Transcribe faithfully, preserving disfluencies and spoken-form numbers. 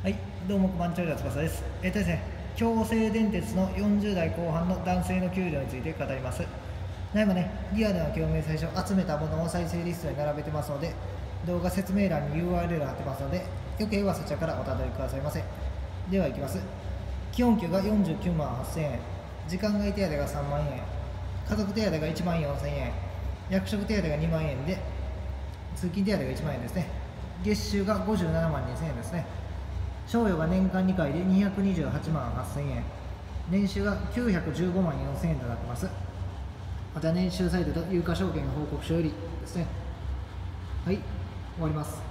はい、どうも、番長翼です。えっとですね、京成電鉄のよんじゅう代後半の男性の給料について語ります。な今ね、リアルな共鳴最初集めたものを再生リストに並べてますので、動画説明欄に ユーアールエル 貼ってますので、よければそちらからおたどりくださいませ。では、いきます。基本給がよんじゅうきゅうまんはっせんえん、時間外手当がさんまんえん、家族手当がいちまんよんせんえん、役職手当がにまんえんで、通勤手当がいちまんえんですね。月収がごじゅうななまんにせんえんですね。賞与が年間にかいでにひゃくにじゅうはちまんはっせんえん、年収がきゅうひゃくじゅうごまんよんせんえんとなっています。また年収サイトと有価証券報告書よりですね。はい、終わります。